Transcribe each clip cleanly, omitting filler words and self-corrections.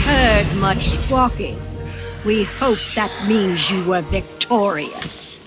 heard much squawking. We hope that means you were victorious.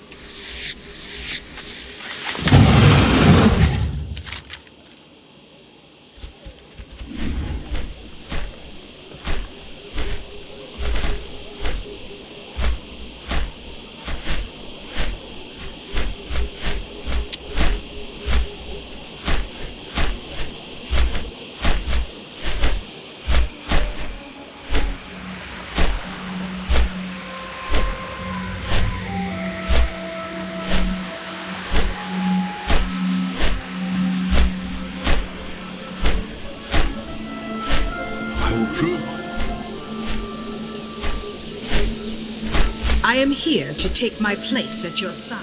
I am here to take my place at your side.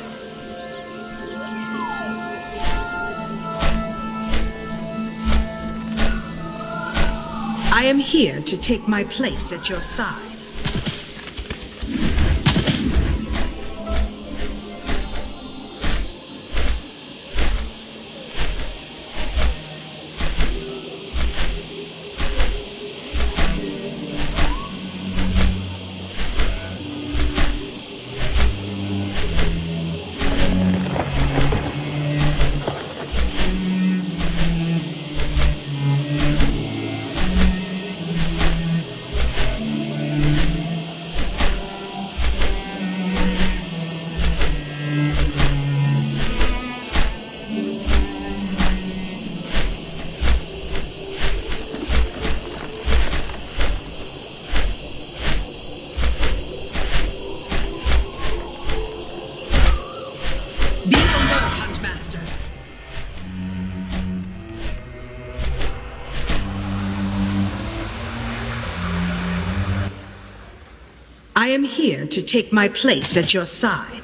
I am here to take my place at your side. I am here to take my place at your side.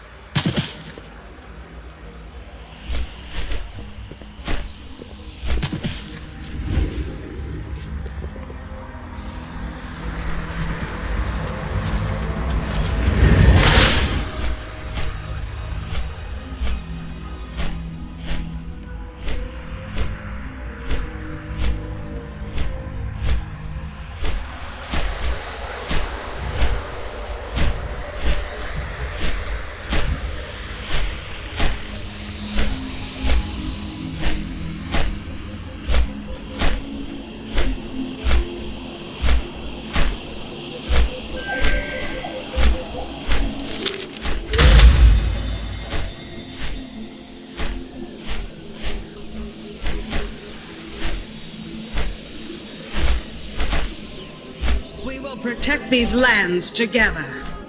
Protect these lands together.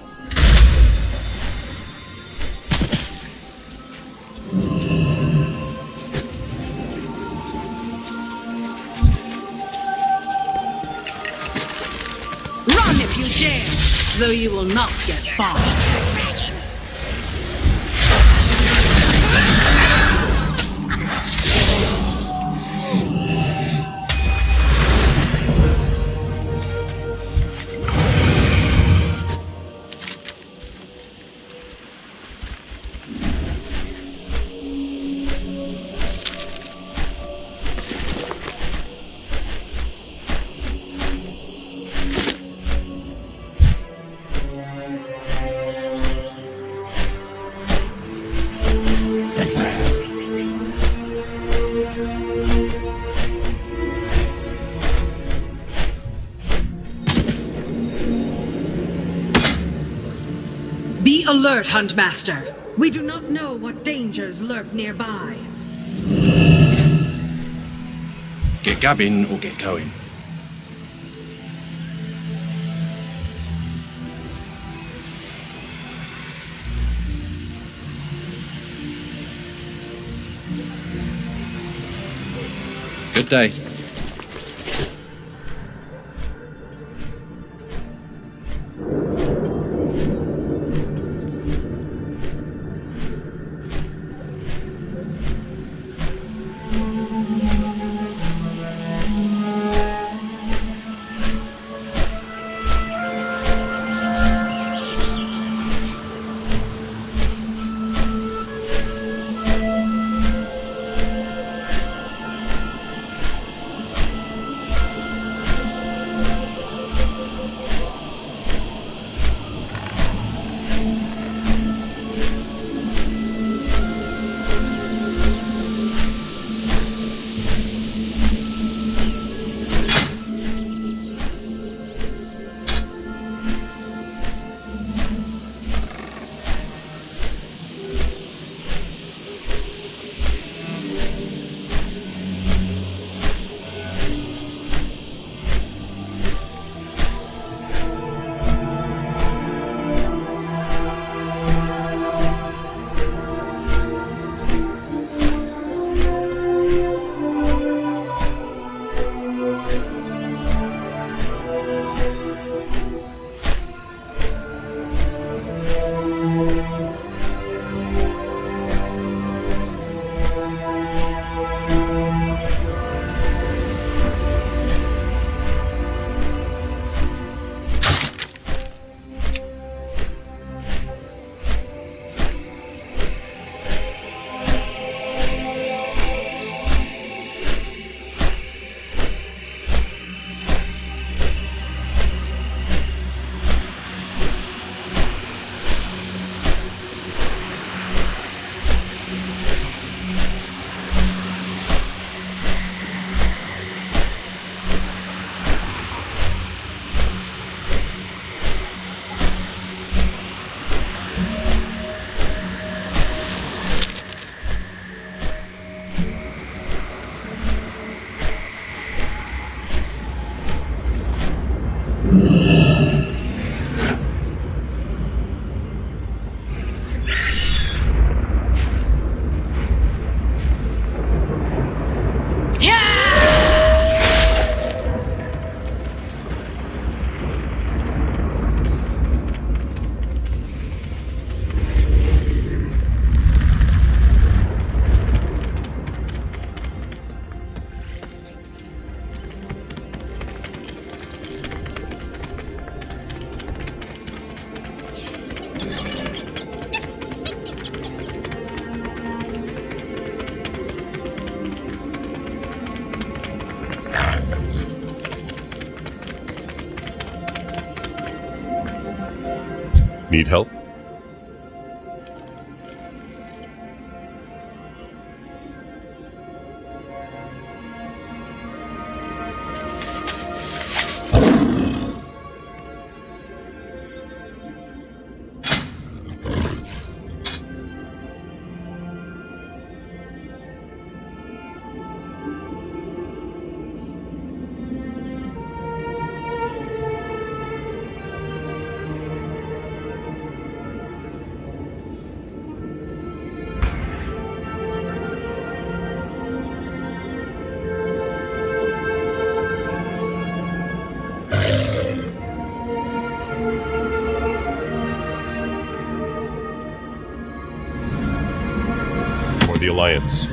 Run if you dare, though you will not get far. Be alert, Huntmaster. We do not know what dangers lurk nearby. Get gabbing or get going. Good day. Need help? The Alliance.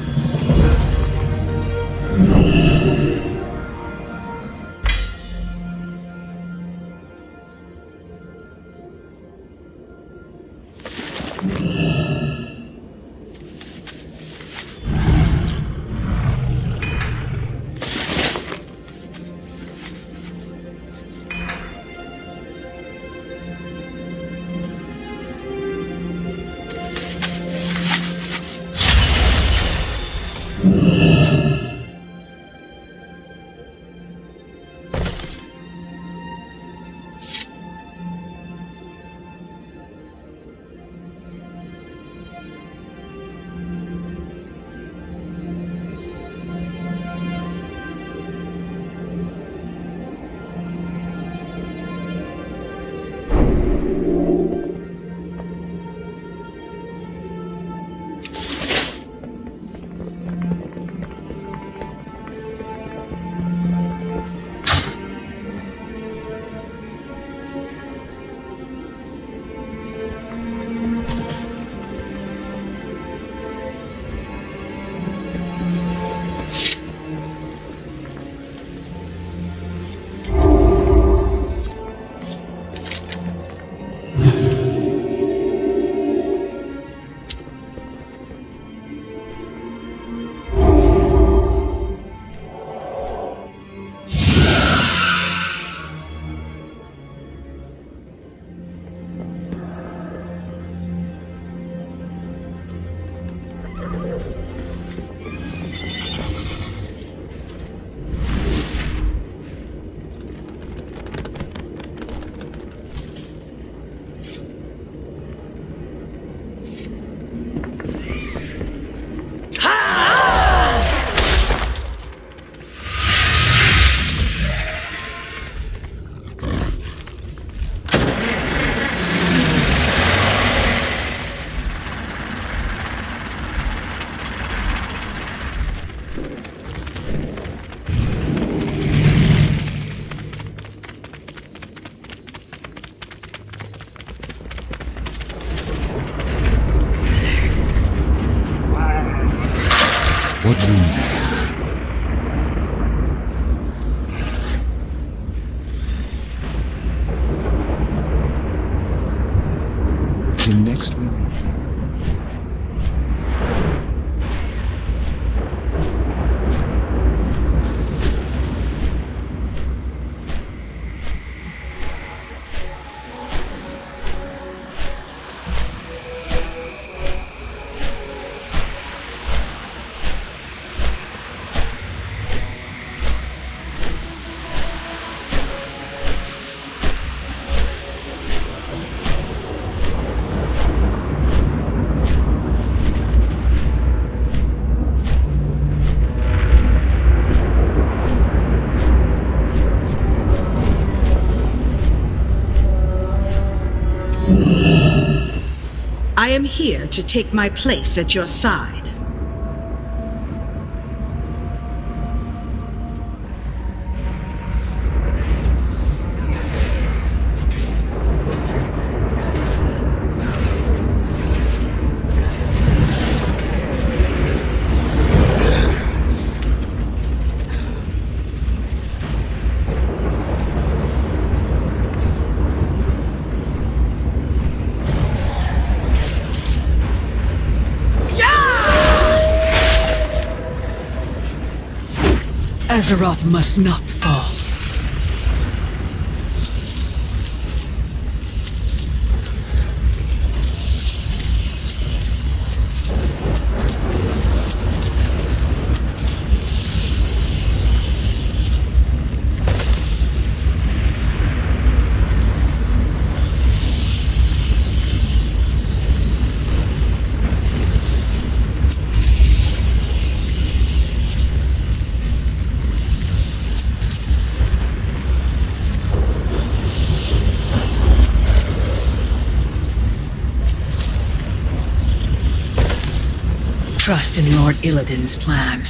What brings you? Till next we meet. I am here to take my place at your side. Azeroth must not fall. trust in Lord Illidan's plan.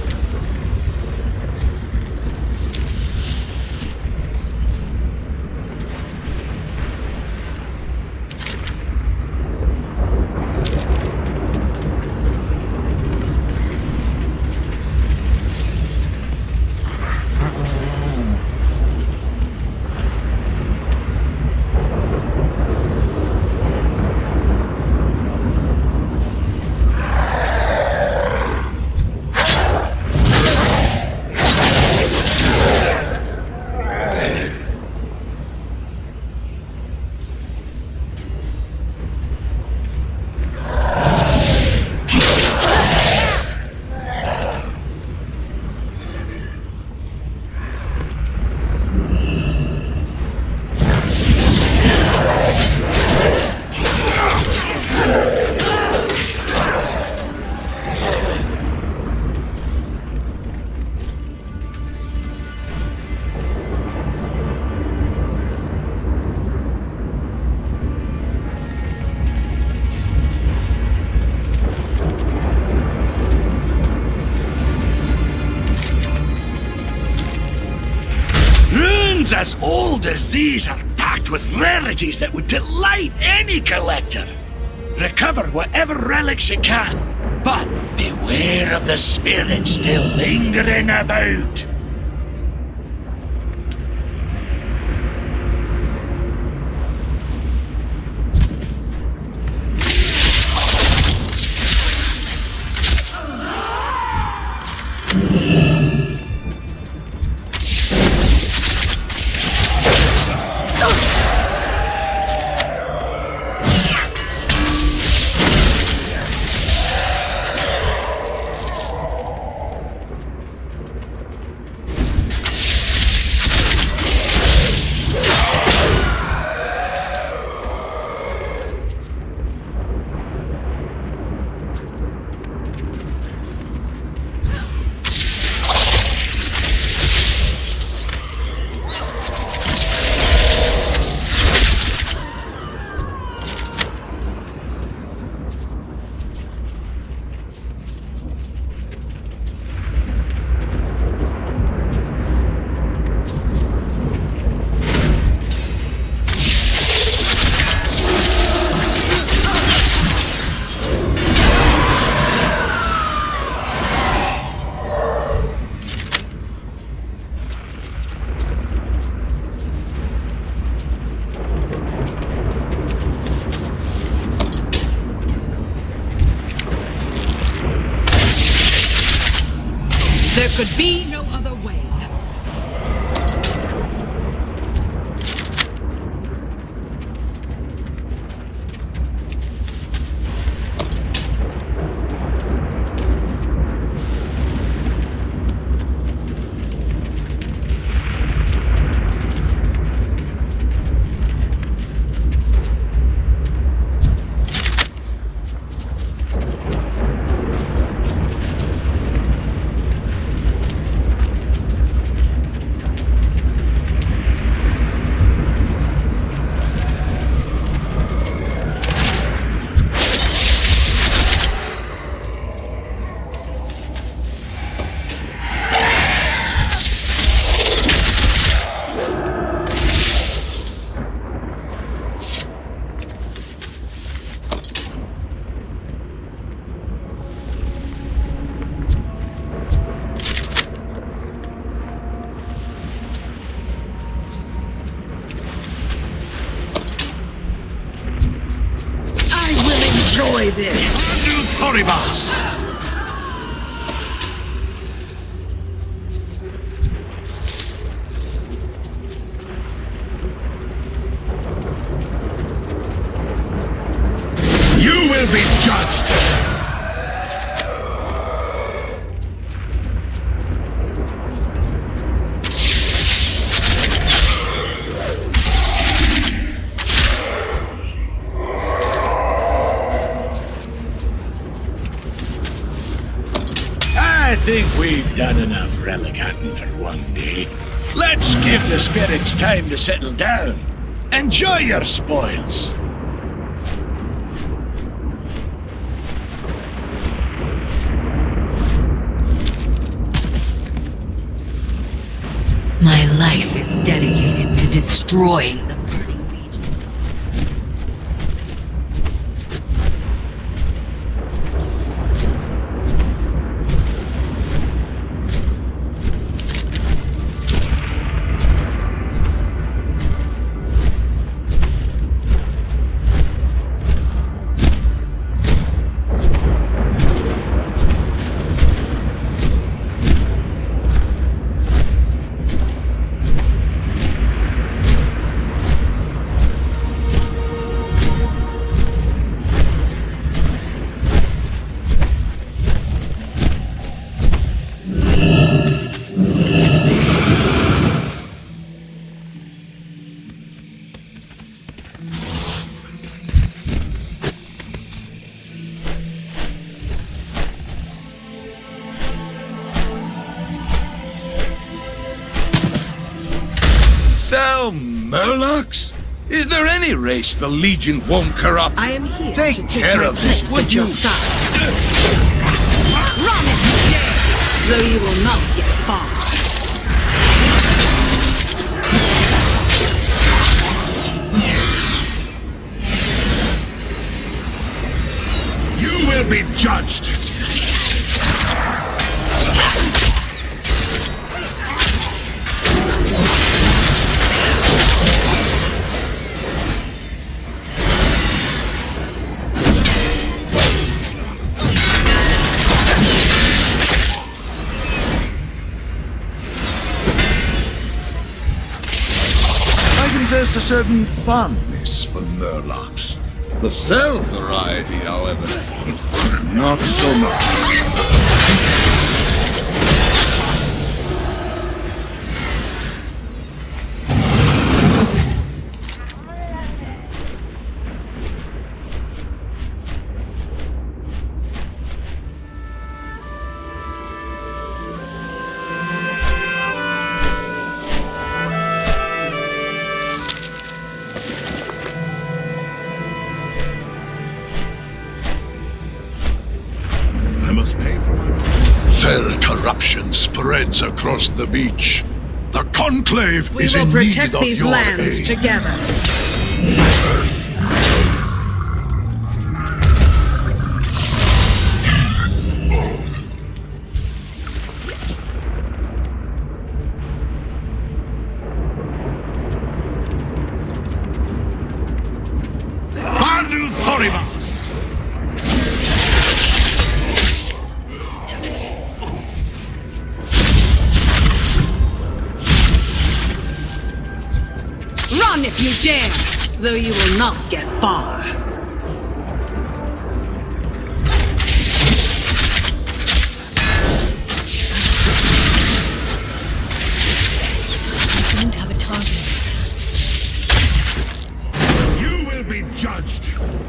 As old as these are packed with rarities that would delight any collector. Recover whatever relics you can, but beware of the spirits still lingering about. There could be no other way. Enjoy this. Toribas! You will be judged! I think we've done enough relic hunting for one day. Let's give the spirits time to settle down. Enjoy your spoils. life is dedicated to destroying the Burning Legion. Thou Murlocs? Is there any race the Legion won't corrupt? I am here Take to take care my of this, place would at your you? side. Run if you dare, though you will not get far. You will be judged! There's a certain fondness for Murlocs. The cell variety, however, not so much. Fell corruption spreads across the beach. The Conclave We is will in protect need of these your lands aid. together. Bandu Thorimas! Run if you dare, though you will not get far. I don't have a target. You will be judged!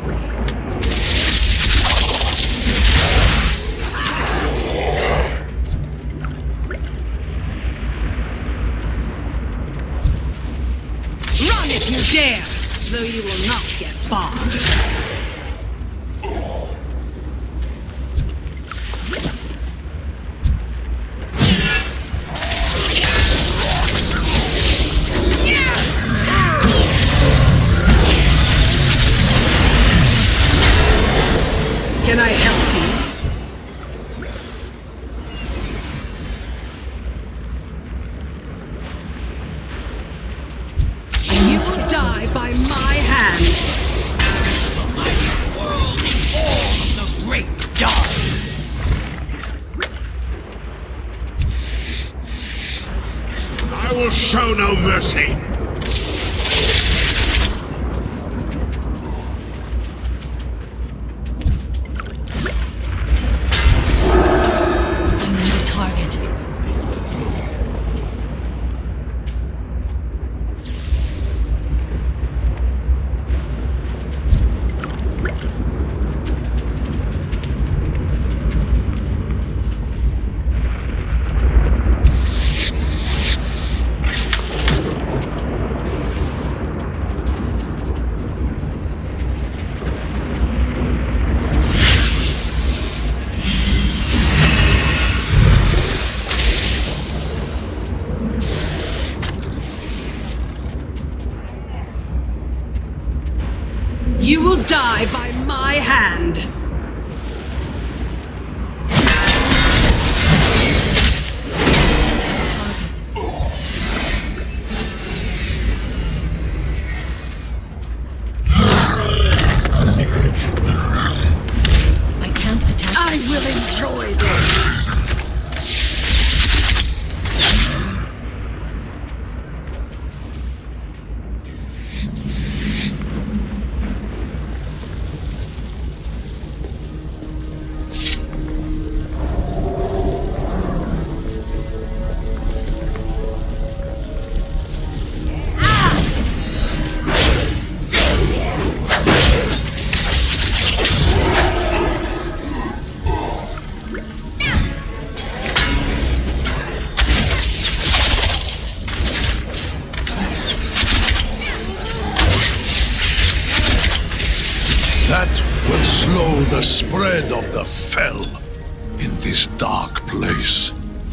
Run if you dare, though you will not get far. Can I help you? You will die by my hand. The mighty world of the great dark. I will show no mercy! I need a target. die by my hand. I can't attack. I will enjoy this. That will slow the spread of the Fel in this dark place.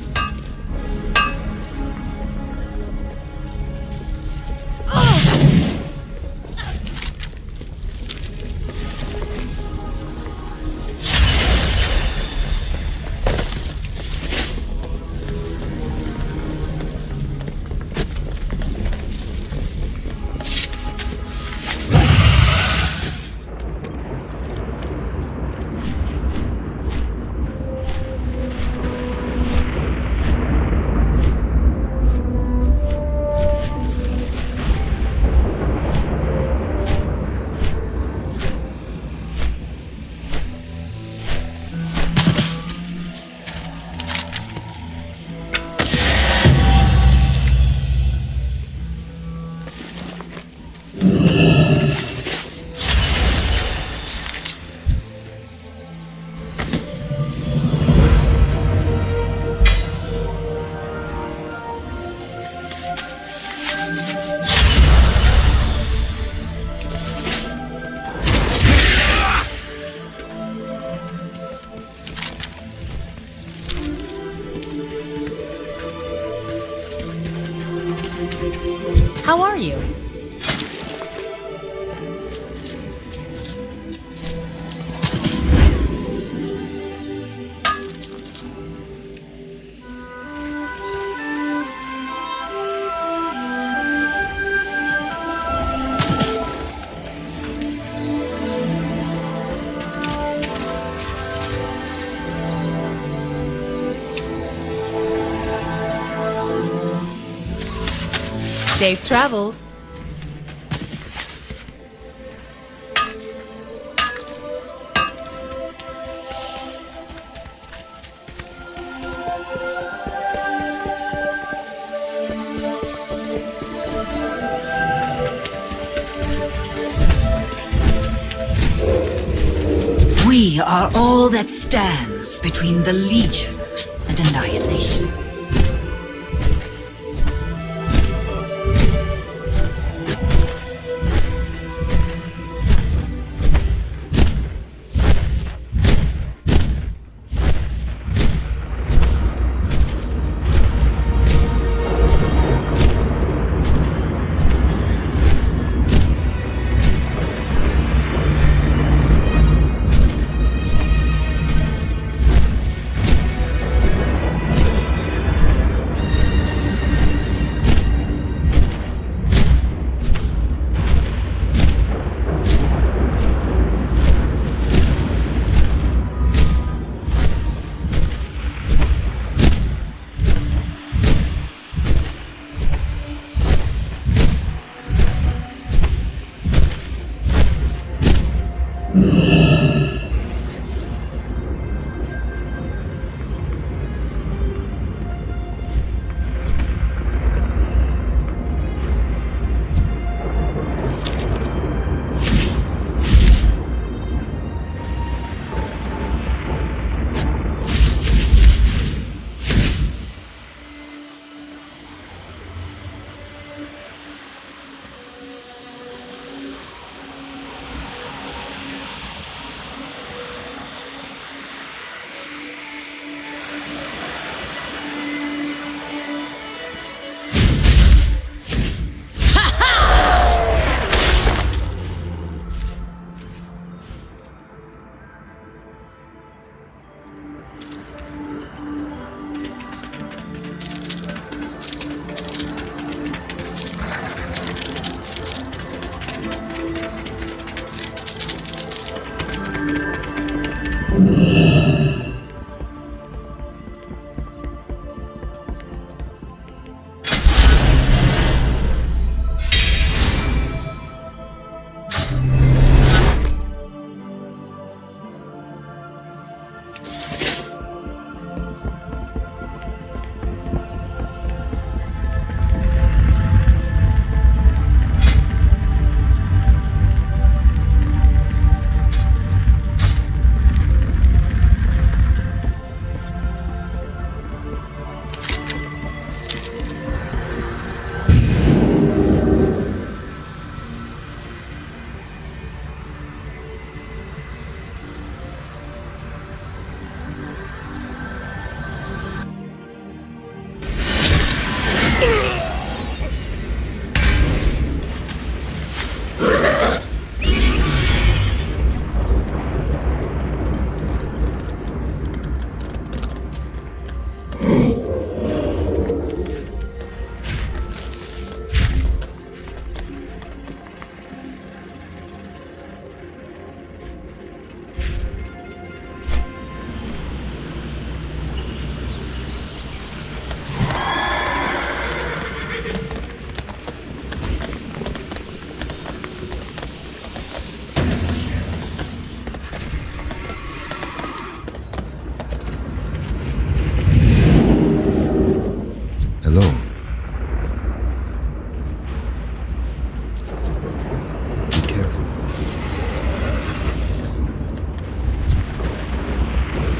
How are you? Safe travels. We are all that stands between the Legion and annihilation.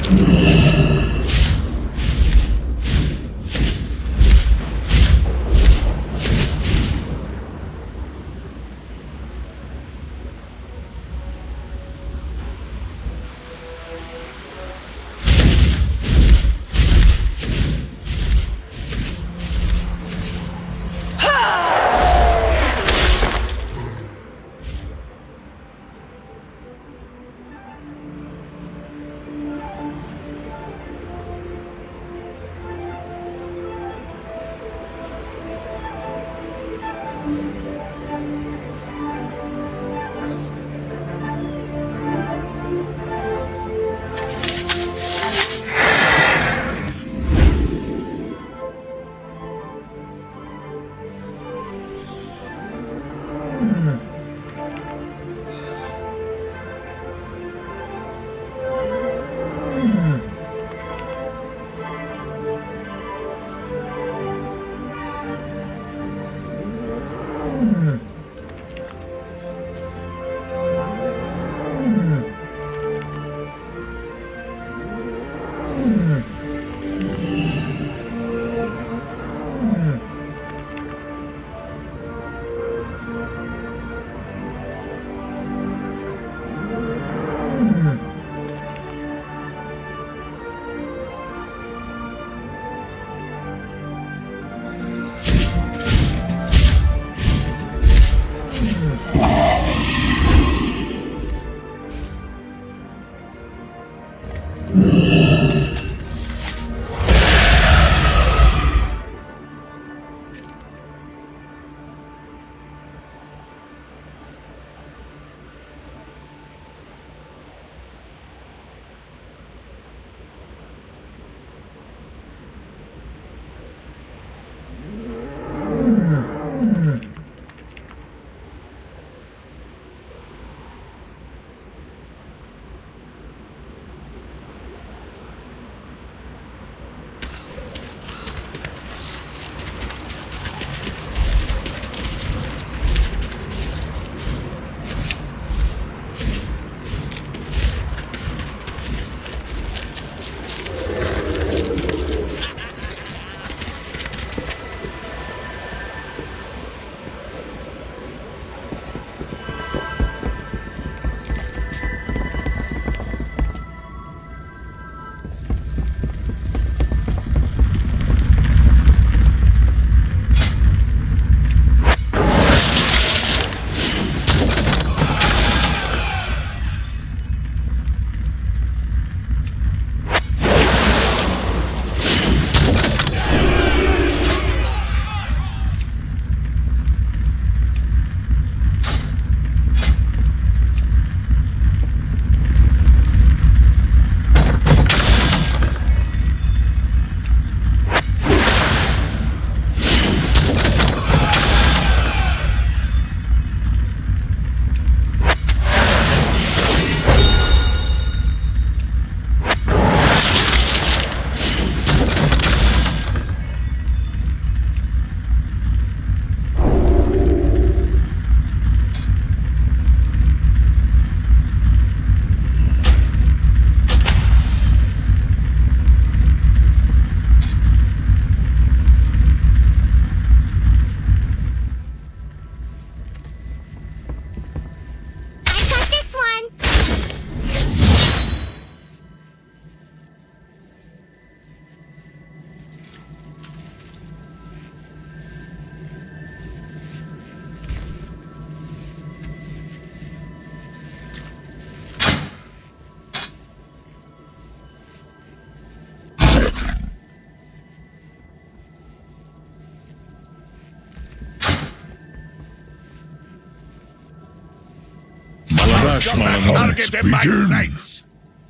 Got that target in my sights.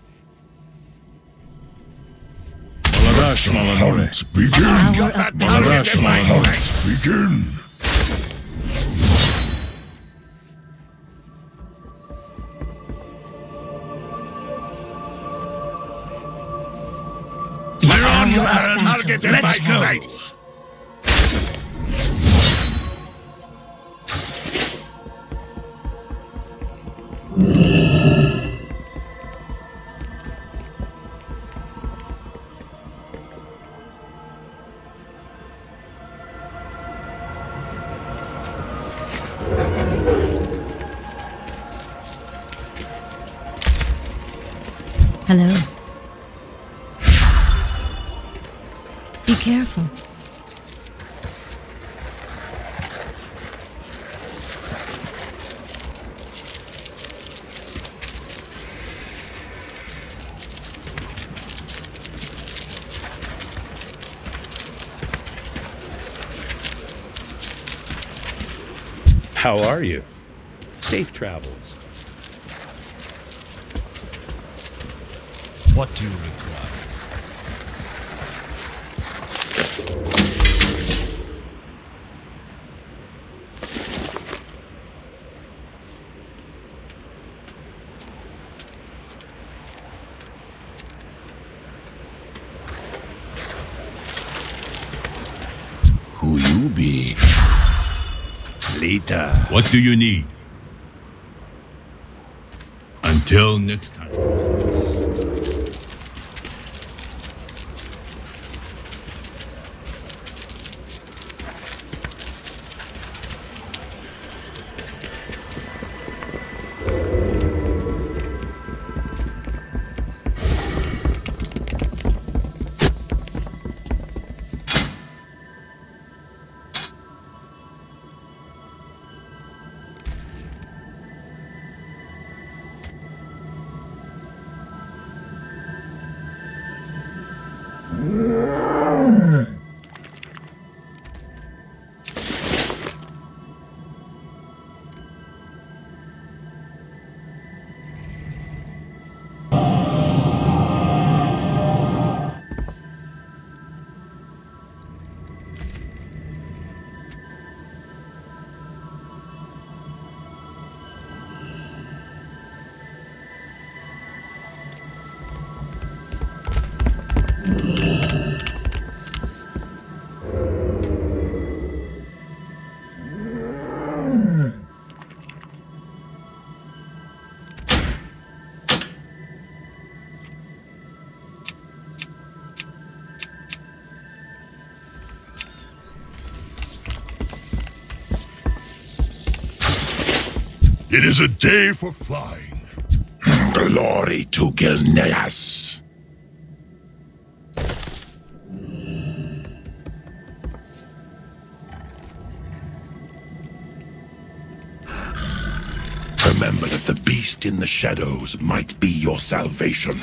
Maladash Malanore. Begin. Got that target in my sights. Begin. We're on that target in my sights. Hello. Be careful. How are you? Safe travels. What do you require? Who you be? Later. What do you need? Until next time. It is a day for flying. Glory to Gilneas. Remember that the beast in the shadows might be your salvation.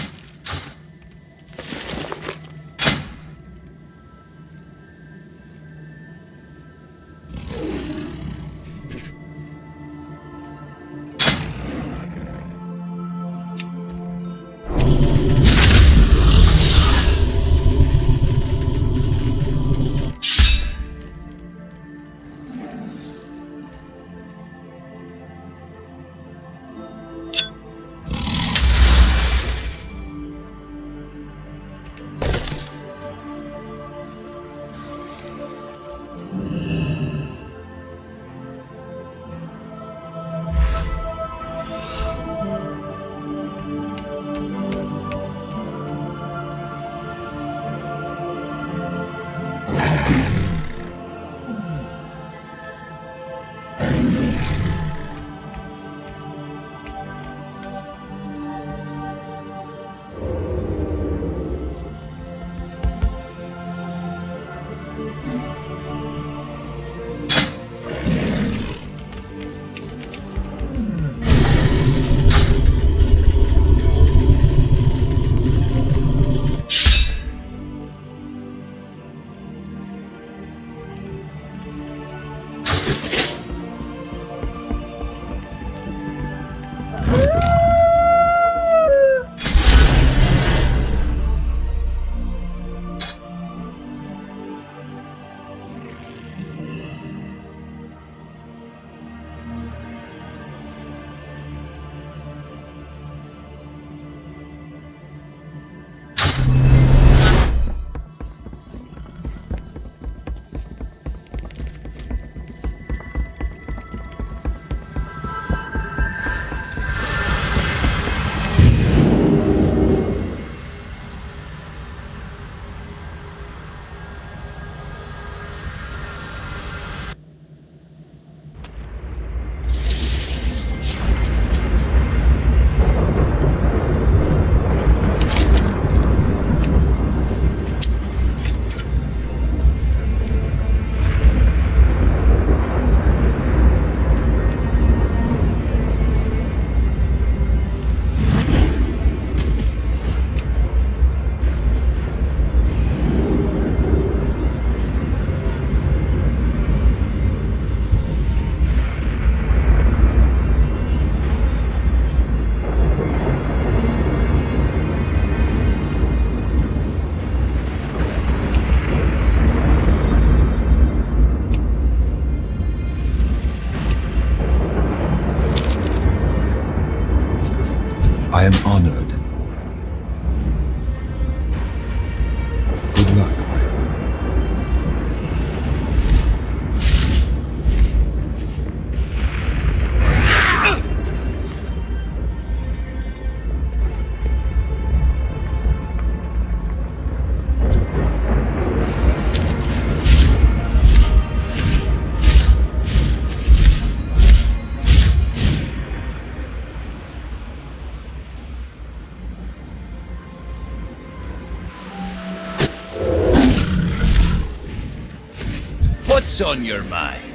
What's on your mind?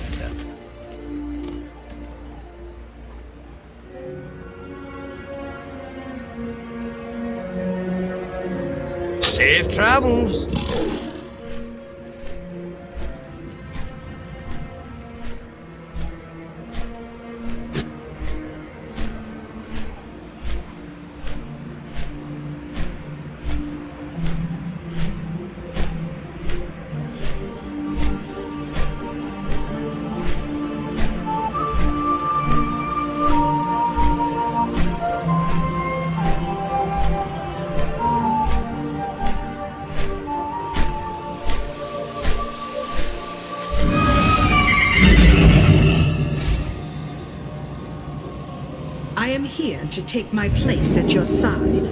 Safe travels. I am here to take my place at your side.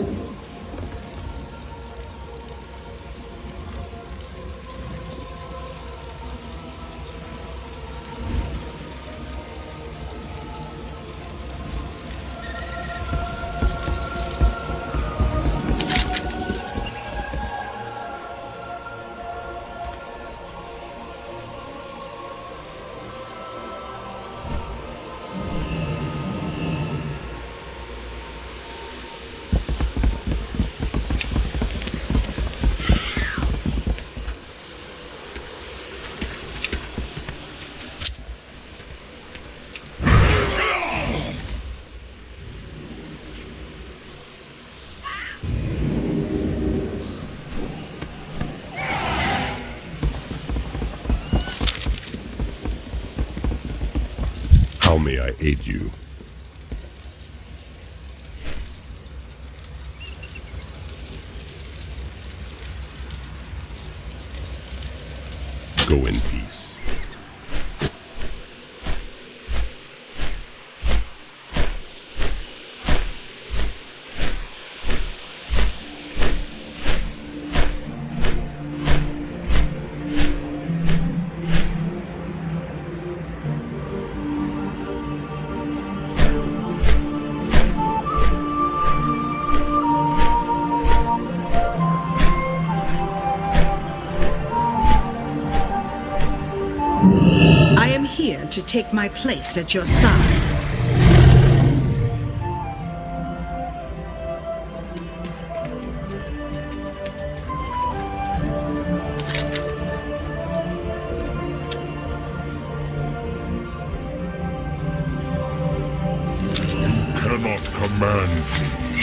How may I aid you? Go in peace. I am here to take my place at your side. Cannot command me.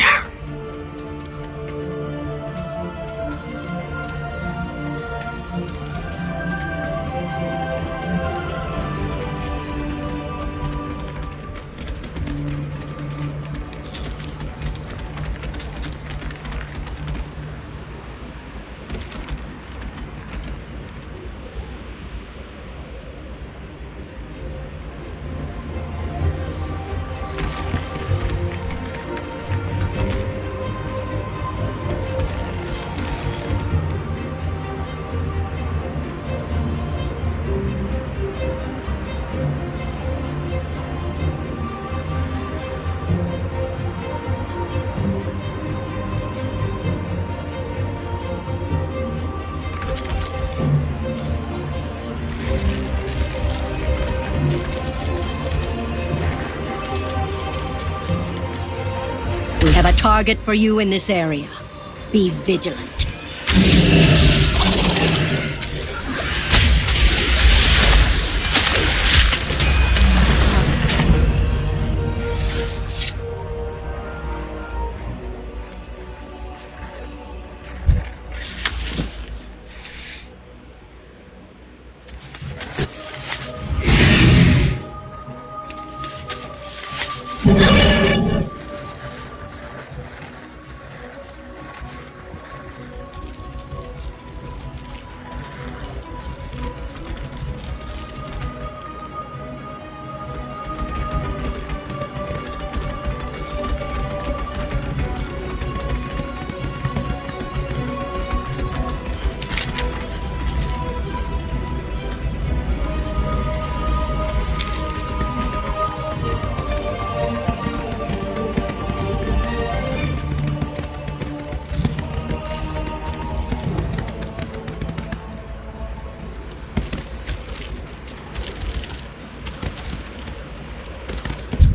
We have a target for you in this area. Be vigilant.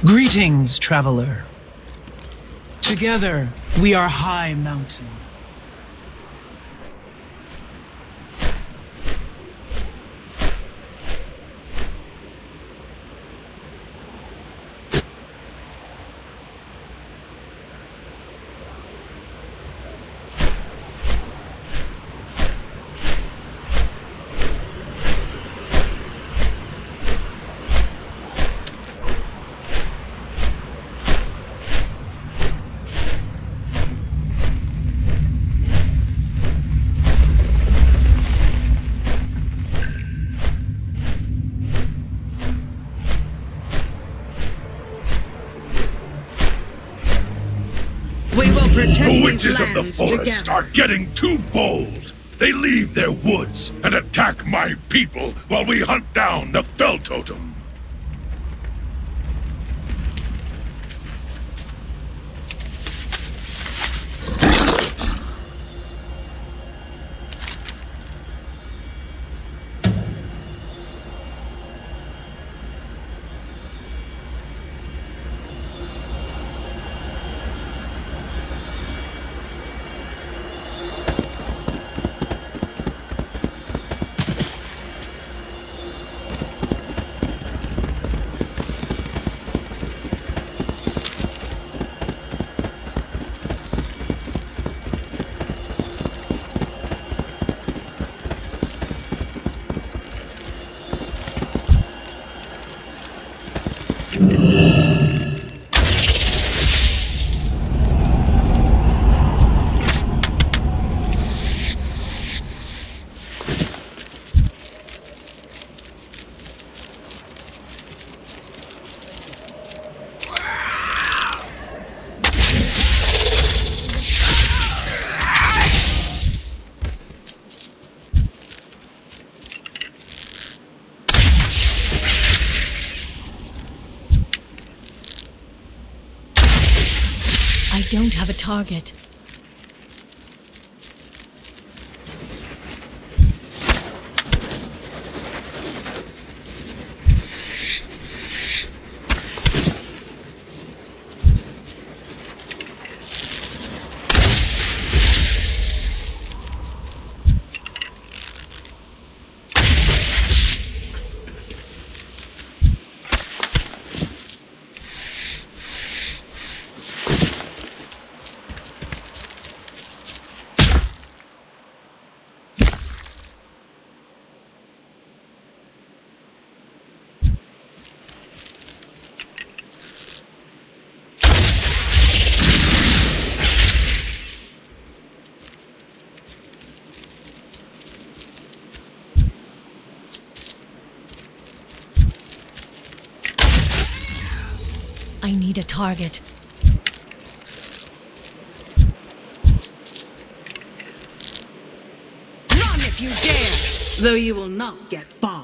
Greetings, traveler. Together, we are High Mountain. The witches of the forest are getting too bold. They leave their woods and attack my people while we hunt down the Fell Totem. I don't have a target. I need a target. Run if you dare, though you will not get far.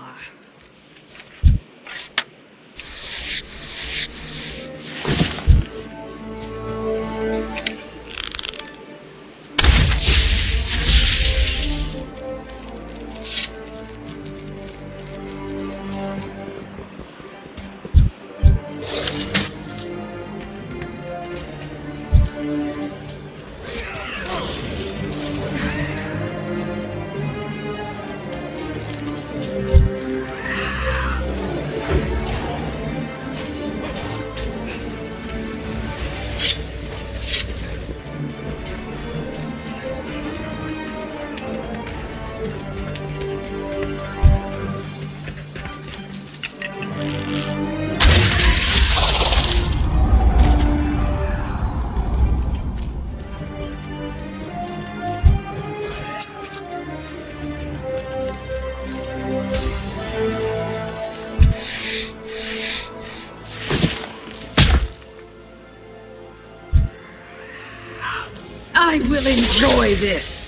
I will enjoy this!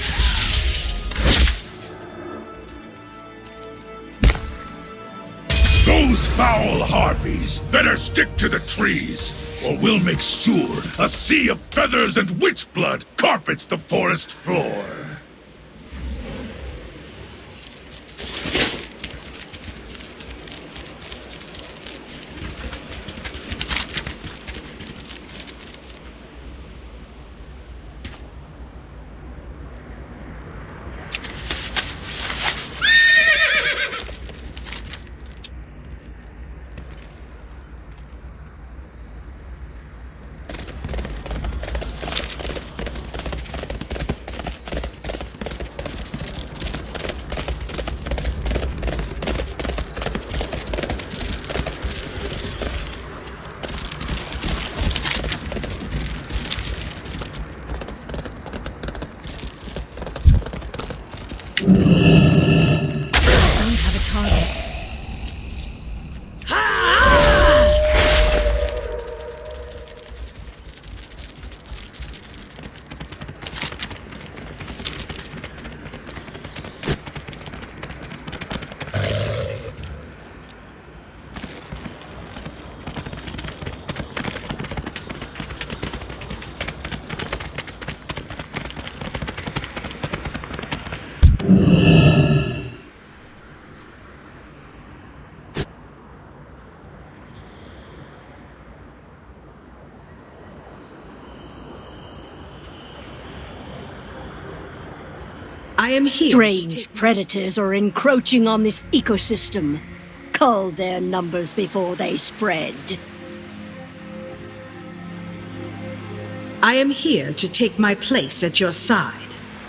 Those foul harpies better stick to the trees, or we'll make sure a sea of feathers and witch blood carpets the forest floor. I am here. Strange predators are encroaching on this ecosystem. Cull their numbers before they spread. I am here to take my place at your side.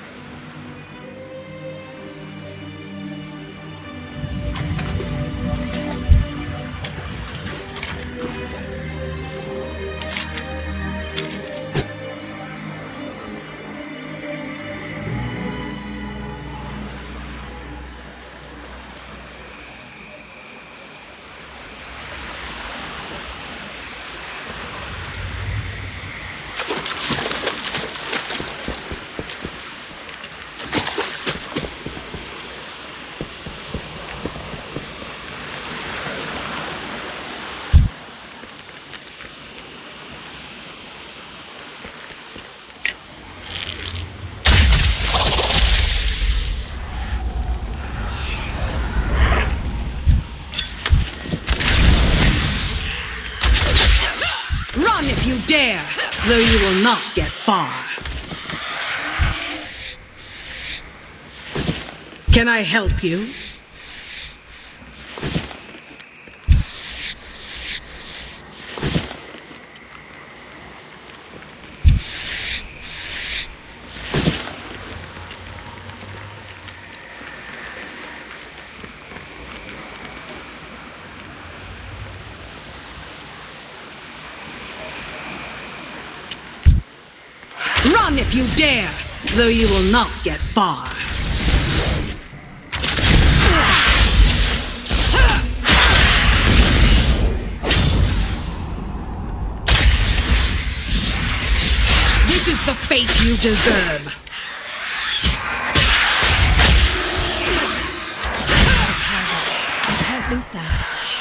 Run if you dare, though you will not get far. Can I help you? Run if you dare, though you will not get far. This is the fate you deserve. I can't think that.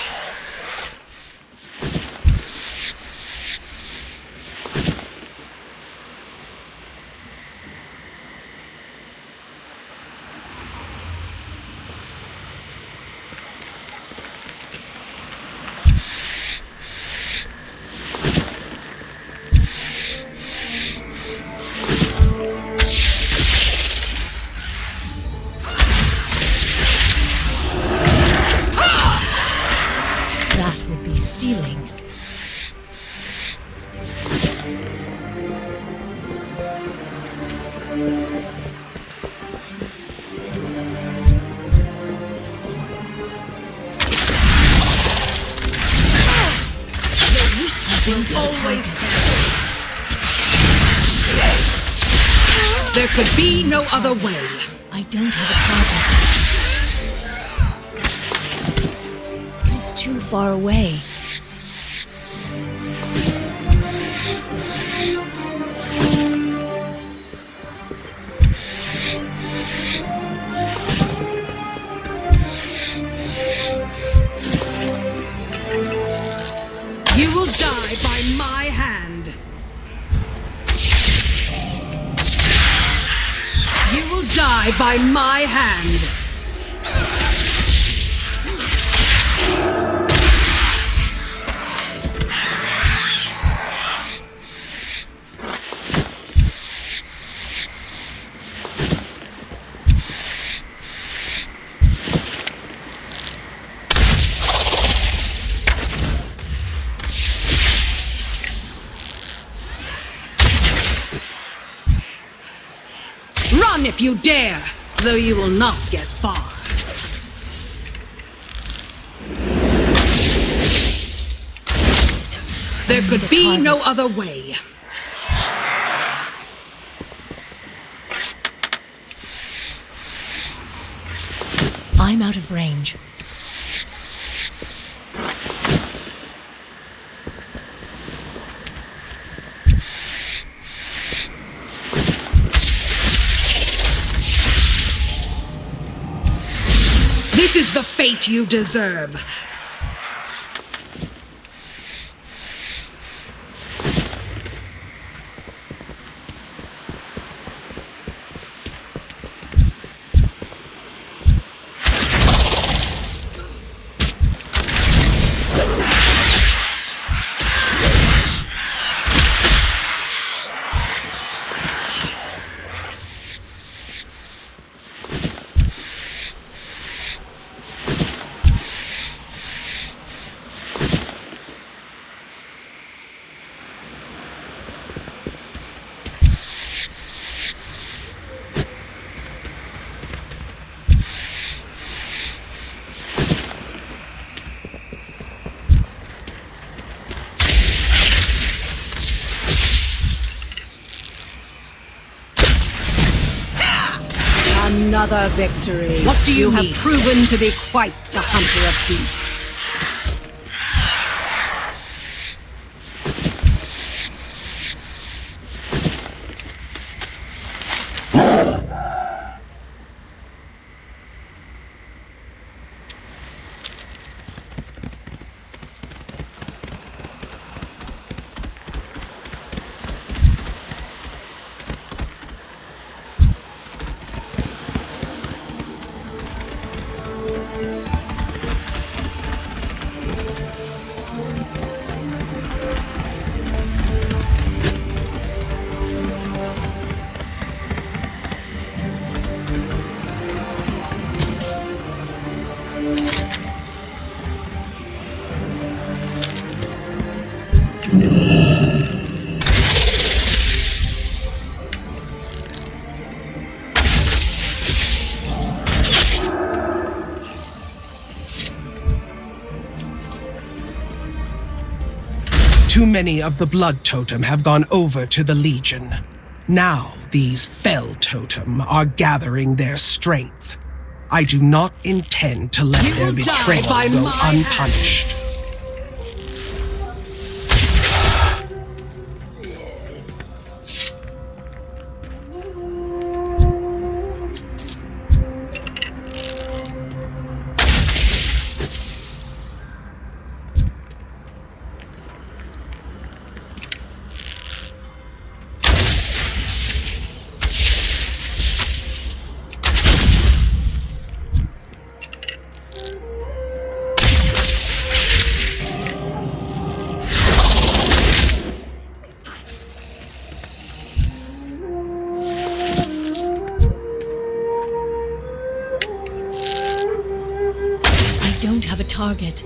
Stealing. Always there could be no other way. I don't have a target. It is too far away. You will die by my hand. You will die by my hand. Run if you dare, though you will not get far. There could be no other way. I'm out of range. This is the fate you deserve. Another victory. What do you have need? proven to be quite the hunter of beasts. Too many of the Blood Totem have gone over to the Legion. Now these Fel Totem are gathering their strength. I do not intend to let their betrayal go unpunished. Don't have a target.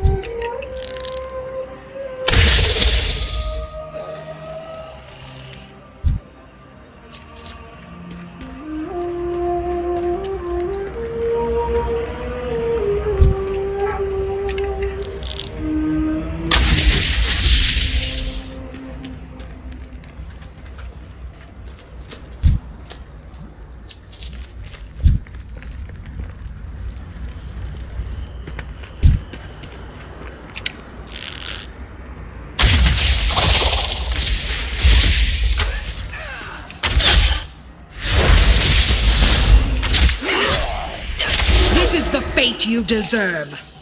This is the fate you deserve.